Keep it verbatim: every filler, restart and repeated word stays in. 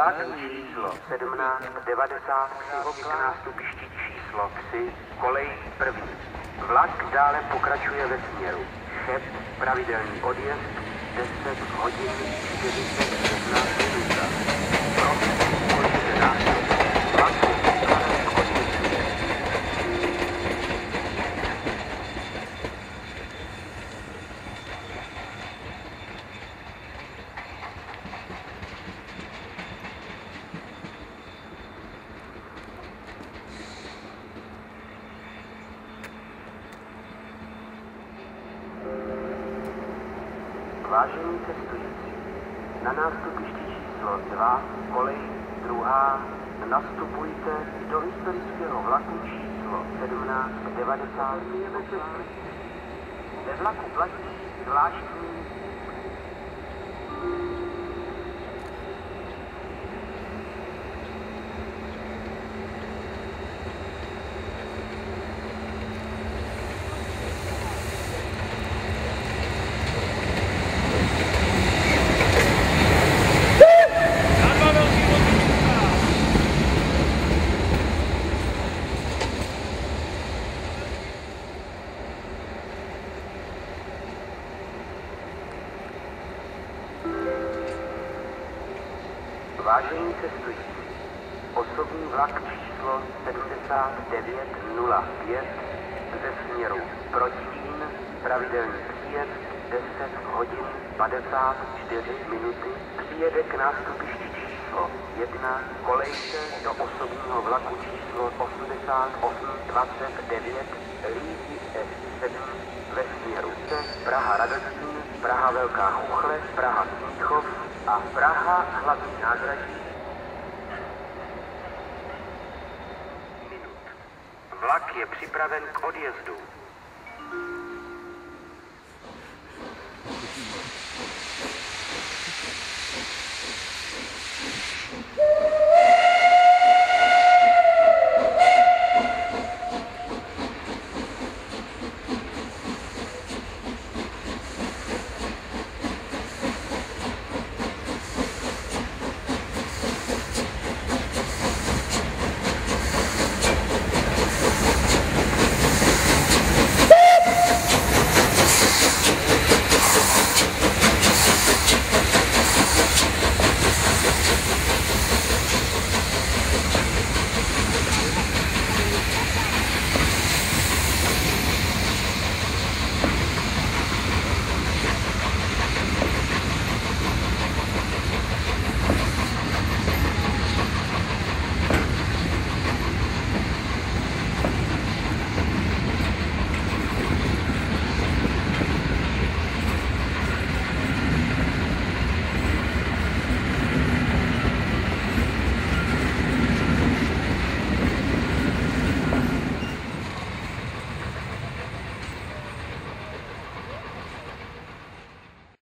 Vlak číslo sedmnáct devadesát tři k nástupišti číslo tři, kolej první. Vlak dále pokračuje ve směru Cheb, pravidelný odjezd, deset hodin čtyřicet jedna minuta. Prosím, ukončete nástup vlaku vzhledem k odjezdu. Vážení cestující, na nástupišti číslo dva, kolej druhá, nastupujte do historického vlaku číslo sedmnáct devadesát. Ve vlaku platí zvláštní Vážení cestující, osobní vlak číslo sedmdesát devět nula pět ze směru Protín, pravidelný příjezd deset hodin padesát čtyři minuty, přijede k nástupišti číslo jedna, kolejte do osobního vlaku číslo osmdesát osm dvacet devět Lízy S sedm ve směru Praha Radostín, Praha Velká Chuchle, Praha Smíchov a Praha hlavní nádraží. Minut. Vlak je připraven k odjezdu.